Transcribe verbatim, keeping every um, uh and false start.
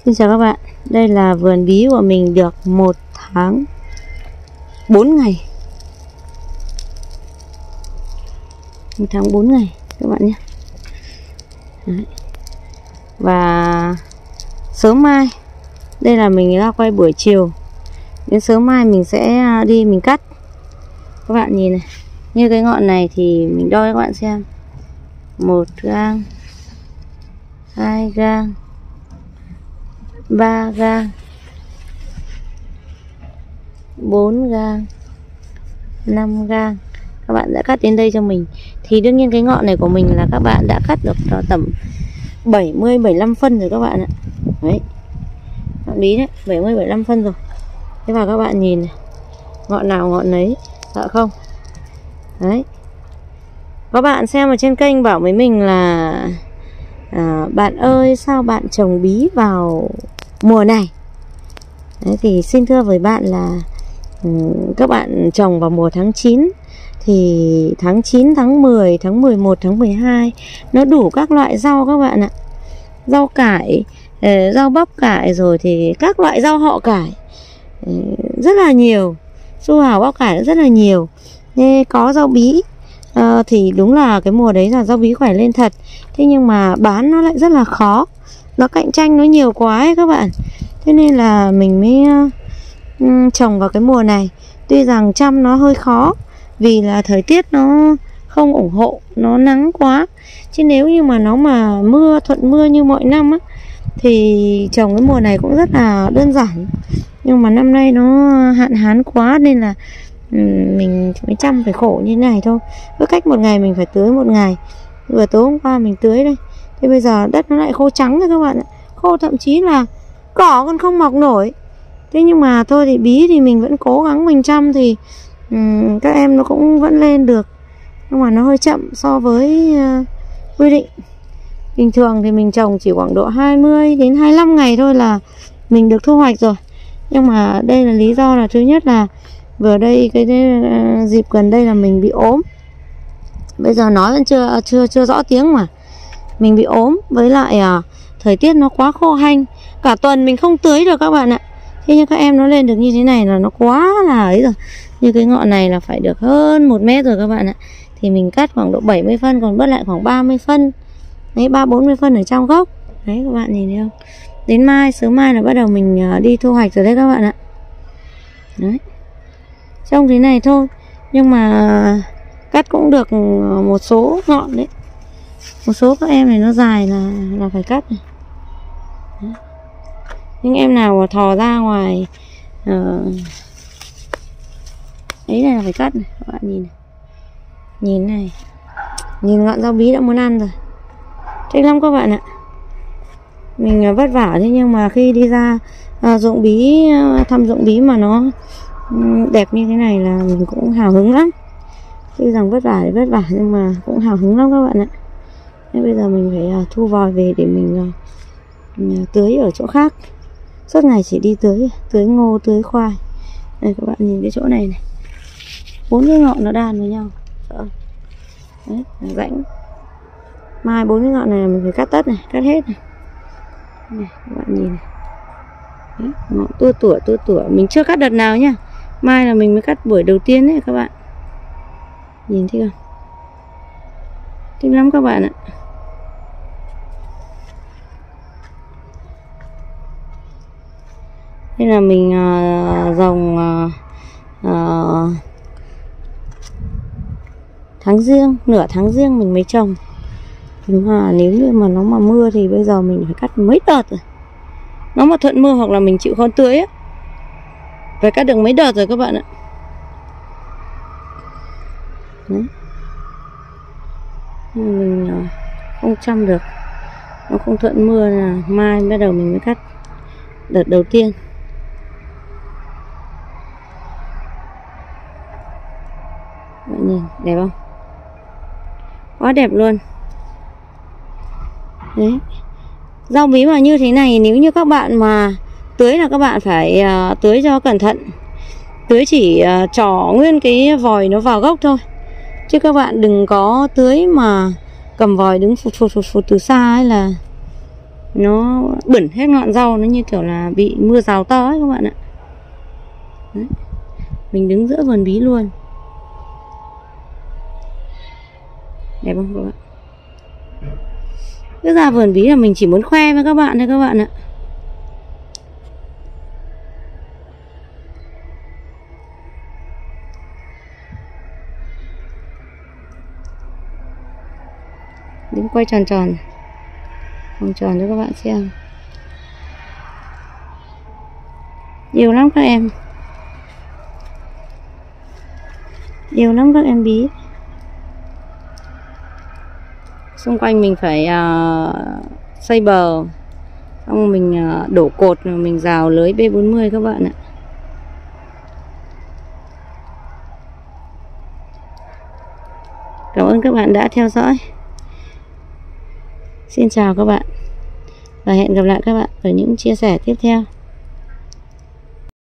Xin chào các bạn, đây là vườn bí của mình được một tháng bốn ngày. Một tháng bốn ngày các bạn nhé. Đấy. Và sớm mai, đây là mình ra quay buổi chiều. Đến sớm mai mình sẽ đi mình cắt. Các bạn nhìn này, như cái ngọn này thì mình đo cho các bạn xem. Một gang, hai gang, ba gang, bốn gang, năm gang. Các bạn đã cắt đến đây cho mình. Thì đương nhiên cái ngọn này của mình là các bạn đã cắt được tầm bảy mươi bảy mươi lăm phân rồi các bạn ạ. Đấy, ngọn bí đấy, bảy mươi bảy mươi lăm phân rồi. Thế và các bạn nhìn này, ngọn nào ngọn nấy, sợ không? Đấy. Có bạn xem ở trên kênh bảo với mình là à, bạn ơi sao bạn trồng bí vào mùa này? Đấy, thì xin thưa với bạn là um, các bạn trồng vào mùa tháng chín. Thì tháng chín, tháng mười, tháng mười một, tháng mười hai nó đủ các loại rau các bạn ạ. Rau cải, rau bắp cải, rồi thì các loại rau họ cải rất là nhiều. Su hào bắp cải rất là nhiều. Nên có rau bí à, thì đúng là cái mùa đấy là rau bí khỏe lên thật. Thế nhưng mà bán nó lại rất là khó. Nó cạnh tranh nó nhiều quá ấy các bạn. Thế nên là mình mới uh, trồng vào cái mùa này. Tuy rằng chăm nó hơi khó vì là thời tiết nó không ủng hộ, nó nắng quá. Chứ nếu như mà nó mà mưa, thuận mưa như mọi năm á, thì trồng cái mùa này cũng rất là đơn giản. Nhưng mà năm nay nó hạn hán quá nên là um, mình mới chăm phải khổ như thế này thôi. Cứ cách một ngày mình phải tưới một ngày. Vừa tối hôm qua mình tưới đây. Thế bây giờ đất nó lại khô trắng rồi các bạn ạ. Khô thậm chí là cỏ còn không mọc nổi. Thế nhưng mà thôi thì bí thì mình vẫn cố gắng mình chăm thì um, các em nó cũng vẫn lên được. Nhưng mà nó hơi chậm so với uh, quy định. Bình thường thì mình trồng chỉ khoảng độ hai mươi đến hai mươi lăm ngày thôi là mình được thu hoạch rồi. Nhưng mà đây là lý do là thứ nhất là vừa đây cái, cái uh, dịp gần đây là mình bị ốm. Bây giờ nói vẫn chưa chưa chưa rõ tiếng mà. Mình bị ốm với lại uh, thời tiết nó quá khô hanh. Cả tuần mình không tưới được các bạn ạ. Thế nhưng các em nó lên được như thế này là nó quá là ấy rồi. Như cái ngọn này là phải được hơn một mét rồi các bạn ạ. Thì mình cắt khoảng độ bảy mươi phân, còn bớt lại khoảng ba mươi phân. Đấy, ba bốn mươi phân ở trong gốc. Đấy các bạn nhìn thấy không? Đến mai, sớm mai là bắt đầu mình đi thu hoạch rồi đấy các bạn ạ. Đấy. Trông thế này thôi. Nhưng mà cắt cũng được một số ngọn đấy. Một số các em này nó dài là là phải cắt này. Đấy. Nhưng em nào mà thò ra ngoài uh, ấy này là phải cắt này. Các bạn nhìn này. Nhìn này. Nhìn ngọn rau bí đã muốn ăn rồi. Thích lắm các bạn ạ. Mình vất vả thế nhưng mà khi đi ra à, ruộng bí, thăm ruộng bí mà nó đẹp như thế này là mình cũng hào hứng lắm. Tuy rằng vất vả thì vất vả nhưng mà cũng hào hứng lắm các bạn ạ. Nên bây giờ mình phải uh, thu vòi về để mình uh, tưới ở chỗ khác. Suốt ngày chỉ đi tưới, tưới ngô, tưới khoai. Đây các bạn nhìn cái chỗ này này. Bốn cái ngọn nó đan với nhau. Đấy, rãnh. Mai bốn cái ngọn này mình phải cắt tất này, cắt hết này. Này, các bạn nhìn này. Đấy, ngọn tua tủa tua tủa, mình chưa cắt đợt nào nhá. Mai là mình mới cắt buổi đầu tiên đấy các bạn. Nhìn thấy không? Thích lắm các bạn ạ. Đây là mình uh, dòng uh, uh, tháng giêng, nửa tháng giêng mình mới trồng. Nhưng mà nếu như mà nó mà mưa thì bây giờ mình phải cắt mấy đợt rồi. Nó mà thuận mưa hoặc là mình chịu không tưới á, phải cắt được mấy đợt rồi các bạn ạ. Đấy. Mình không chăm được, nó không thuận mưa là mai bắt đầu mình mới cắt đợt đầu tiên. Bạn nhìn đẹp không? Quá đẹp luôn. Đấy. Rau bí mà như thế này nếu như các bạn mà tưới là các bạn phải uh, tưới cho cẩn thận. Tưới chỉ uh, trỏ nguyên cái vòi nó vào gốc thôi. Chứ các bạn đừng có tưới mà cầm vòi đứng phụt phụt phụt phụt từ xa ấy là nó bẩn hết ngọn rau, nó như kiểu là bị mưa rào to ấy các bạn ạ. Đấy. Mình đứng giữa vườn bí luôn. Đẹp không các bạn? Cứ ra vườn bí là mình chỉ muốn khoe với các bạn thôi các bạn ạ. Đứng quay tròn tròn vòng tròn cho các bạn xem. Nhiều lắm các em, nhiều lắm các em bí. Xung quanh mình phải uh, xây bờ, xong mình uh, đổ cột, mình rào lưới B bốn mươi các bạn ạ. Cảm ơn các bạn đã theo dõi. Xin chào các bạn và hẹn gặp lại các bạn ở những chia sẻ tiếp theo.